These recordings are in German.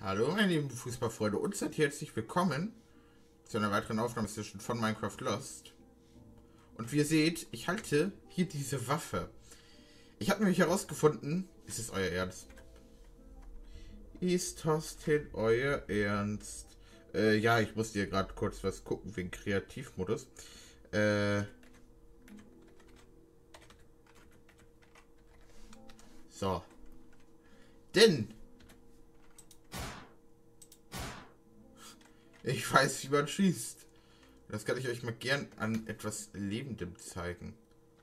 Hallo meine lieben Fußballfreunde und seid herzlich willkommen zu einer weiteren Aufnahmesession von Minecraft Lost. Und wie ihr seht, ich halte hier diese Waffe. Ich habe nämlich herausgefunden, ist es euer Ernst? Ist das denn euer Ernst? Ja, ich musste hier gerade kurz was gucken wegen Kreativmodus. So. Denn ich weiß, wie man schießt. Das kann ich euch mal gern an etwas Lebendem zeigen.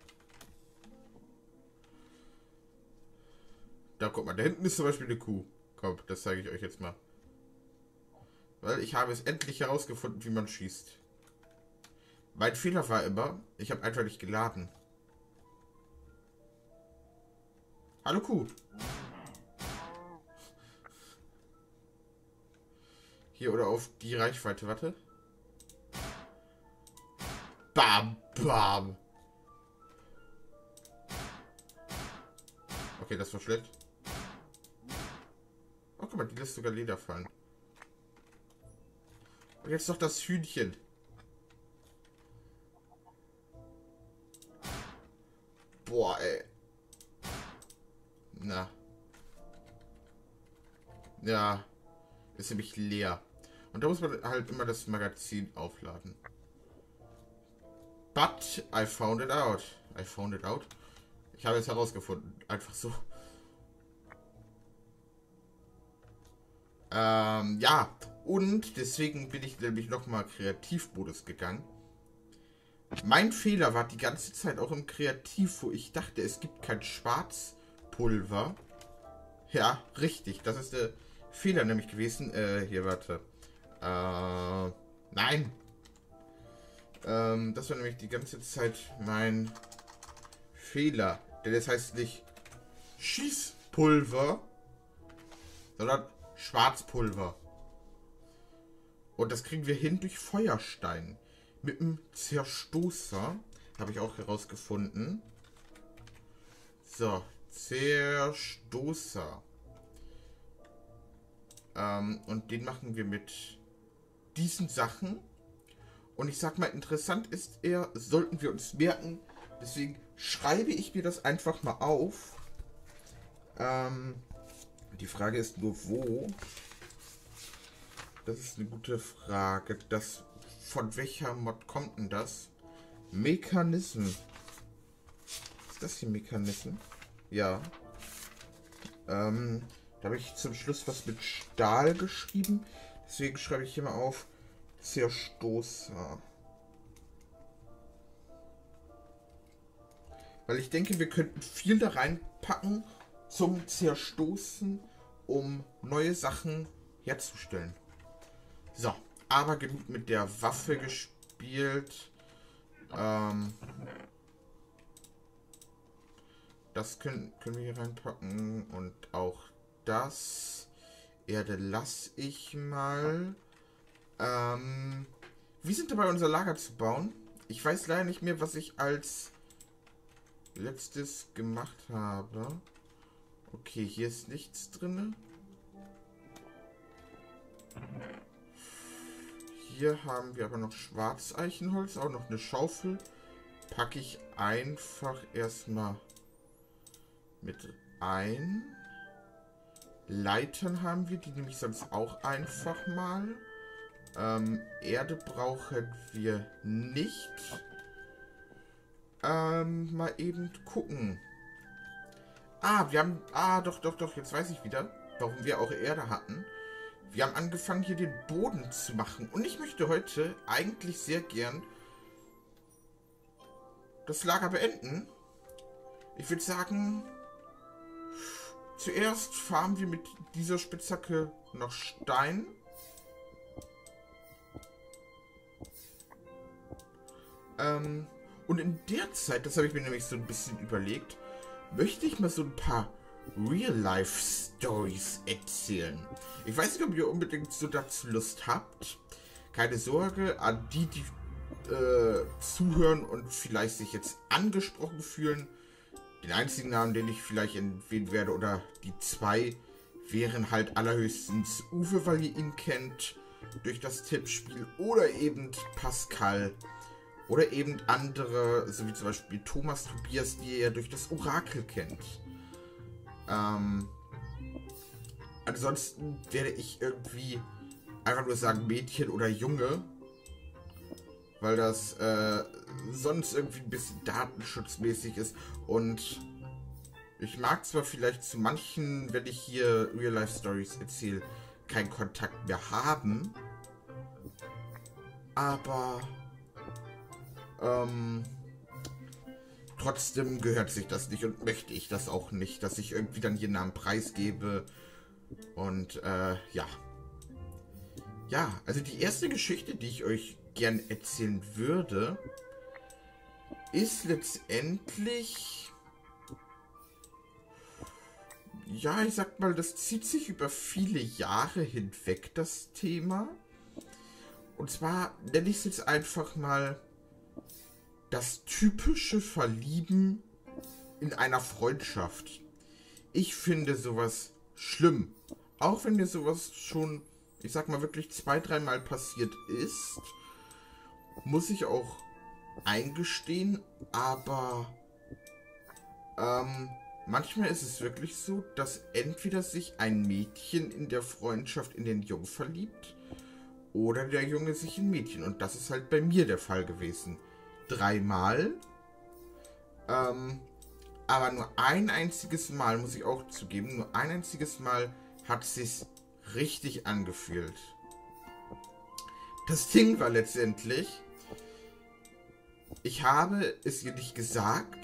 Da, guck mal, da hinten ist zum Beispiel eine Kuh. Komm, das zeige ich euch jetzt mal. Weil ich habe es endlich herausgefunden, wie man schießt. Mein Fehler war immer, ich habe einfach nicht geladen. Hallo Kuh. Hier oder auf die Reichweite, warte. Bam, bam. Okay, das war schlecht. Oh, guck mal, die lässt sogar Leder fallen. Und jetzt noch das Hühnchen. Boah, ey. Na. Ja. Ist nämlich leer. Und da muss man halt immer das Magazin aufladen. But I found it out. I found it out. Ich habe es herausgefunden. Einfach so. Ja. Und deswegen bin ich nämlich nochmal Kreativmodus gegangen. Mein Fehler war die ganze Zeit auch im Kreativ, wo ich dachte, es gibt kein Schwarzpulver. Ja, richtig. Das ist der Fehler nämlich gewesen. Hier, warte. Nein. Das war nämlich die ganze Zeit mein Fehler. Denn das heißt nicht Schießpulver, sondern Schwarzpulver. Und das kriegen wir hin durch Feuerstein. Mit dem Zerstoßer. Habe ich auch herausgefunden. So, Zerstoßer. Und den machen wir mit diesen Sachen. Und ich sag mal, interessant ist er, sollten wir uns merken. Deswegen schreibe ich mir das einfach mal auf. Die Frage ist nur, wo? Das ist eine gute Frage. Von welcher Mod kommt denn das? Mechanism. Ist das hier Mechanism? Ja. Da habe ich zum Schluss was mit Stahl geschrieben. Deswegen schreibe ich hier mal auf Zerstoßer. Weil ich denke, wir könnten viel da reinpacken zum Zerstoßen, um neue Sachen herzustellen. So, aber genug mit der Waffe gespielt. Das können wir hier reinpacken. Und auch das. Erde lasse ich mal. Wir sind dabei, unser Lager zu bauen. Ich weiß leider nicht mehr, was ich als letztes gemacht habe. Okay, hier ist nichts drin. Hier haben wir aber noch Schwarzeichenholz, auch noch eine Schaufel. Packe ich einfach erstmal mit ein. Leitern haben wir, die nehme ich sonst auch einfach mal. Erde brauchen wir nicht. Mal eben gucken. Wir haben... doch, jetzt weiß ich wieder, warum wir auch Erde hatten. Wir haben angefangen, hier den Boden zu machen. Und ich möchte heute eigentlich sehr gern das Lager beenden. Ich würde sagen, zuerst farmen wir mit dieser Spitzhacke noch Stein. Und in der Zeit, das habe ich mir nämlich so ein bisschen überlegt, möchte ich mal so ein paar Real-Life-Stories erzählen. Ich weiß nicht, ob ihr unbedingt so dazu Lust habt. Keine Sorge an die zuhören und vielleicht sich jetzt angesprochen fühlen. Den einzigen Namen, den ich vielleicht erwähnen werde, oder die zwei, wären halt allerhöchstens Uwe, weil ihr ihn kennt durch das Tippspiel, oder eben Pascal oder eben andere, so wie zum Beispiel Thomas Tobias, die ihr durch das Orakel kennt. Ansonsten werde ich irgendwie einfach nur sagen Mädchen oder Junge, weil das sonst irgendwie ein bisschen datenschutzmäßig ist. Und ich mag zwar vielleicht zu manchen, wenn ich hier Real-Life-Stories erzähle, keinen Kontakt mehr haben, aber trotzdem gehört sich das nicht und möchte ich das auch nicht, dass ich irgendwie dann hier Namen preisgebe. Und ja. Ja, also die erste Geschichte, die ich euch gern erzählen würde, ist letztendlich, ja, ich sag mal, das zieht sich über viele Jahre hinweg, das Thema. Und zwar nenne ich es jetzt einfach mal das typische Verlieben in einer Freundschaft. Ich finde sowas schlimm. Auch wenn mir sowas schon, ich sag mal, wirklich 2-3 Mal passiert ist, muss ich auch eingestehen, aber manchmal ist es wirklich so, dass entweder sich ein Mädchen in der Freundschaft in den Jungen verliebt oder der Junge sich in Mädchen. Und das ist halt bei mir der Fall gewesen. 3 Mal. Aber nur ein einziges Mal, muss ich auch zugeben, nur ein einziges Mal hat es sich richtig angefühlt. Das Ding war letztendlich, ich habe es ihr nicht gesagt.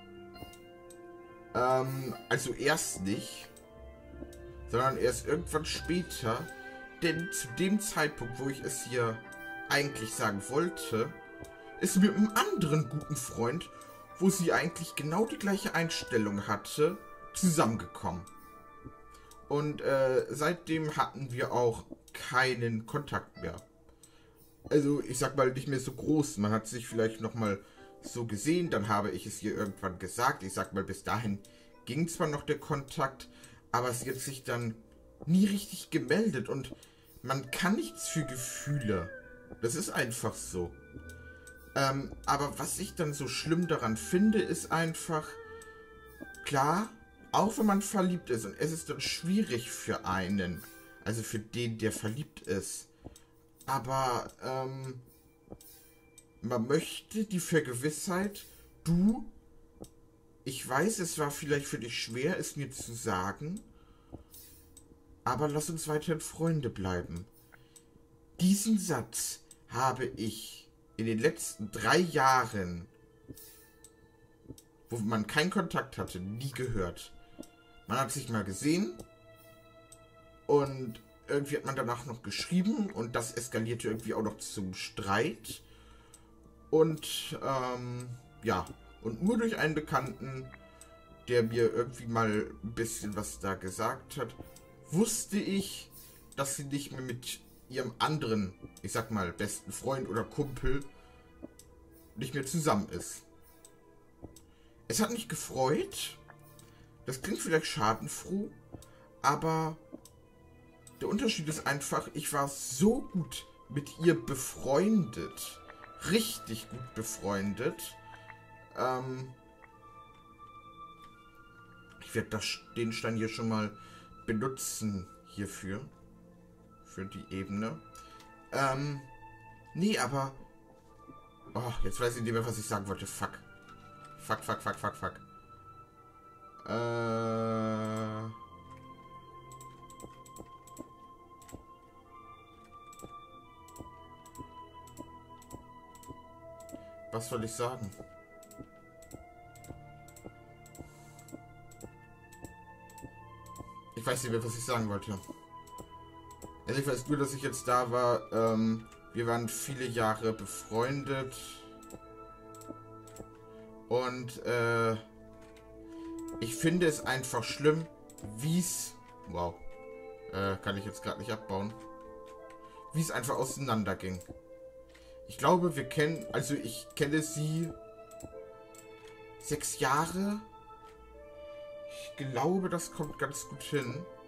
Also erst nicht, sondern erst irgendwann später. Denn zu dem Zeitpunkt, wo ich es ihr eigentlich sagen wollte, ist mit einem anderen guten Freund, wo sie eigentlich genau die gleiche Einstellung hatte, zusammengekommen. Und seitdem hatten wir auch keinen Kontakt mehr. Also ich sag mal nicht mehr so groß. Man hat sich vielleicht nochmal so gesehen, dann habe ich es ihr irgendwann gesagt. Ich sag mal, bis dahin ging zwar noch der Kontakt, aber sie hat sich dann nie richtig gemeldet. Und man kann nichts für Gefühle. Das ist einfach so. Aber was ich dann so schlimm daran finde, ist einfach, klar, auch wenn man verliebt ist und es ist dann schwierig für einen, also für den, der verliebt ist, aber man möchte die Vergewissheit, ich weiß, es war vielleicht für dich schwer, es mir zu sagen, aber lass uns weiterhin Freunde bleiben. Diesen Satz habe ich in den letzten 3 Jahren, wo man keinen Kontakt hatte, nie gehört. Man hat sich mal gesehen und irgendwie hat man danach noch geschrieben und das eskalierte irgendwie auch noch zum Streit. Und ja, und nur durch einen Bekannten, der mir irgendwie mal ein bisschen was da gesagt hat, wusste ich, dass sie nicht mehr mit ihrem anderen, ich sag mal, besten Freund oder Kumpel nicht mehr zusammen ist. Es hat mich gefreut. Das klingt vielleicht schadenfroh, aber der Unterschied ist einfach, ich war so gut mit ihr befreundet. Richtig gut befreundet. Ich werde den Stein hier schon mal benutzen hierfür. Für die Ebene. Nee, aber... Oh, jetzt weiß ich nicht mehr, was ich sagen wollte. Fuck. Fuck. Was soll ich sagen? Ich weiß nicht mehr, was ich sagen wollte. Also ich weiß nur, dass ich jetzt da war. Wir waren viele Jahre befreundet. Und ich finde es einfach schlimm, wie es... Wow. Kann ich jetzt gerade nicht abbauen. Wie es einfach auseinanderging. Ich glaube, wir kennen... Also ich kenne sie 6 Jahre. Ich glaube, das kommt ganz gut hin.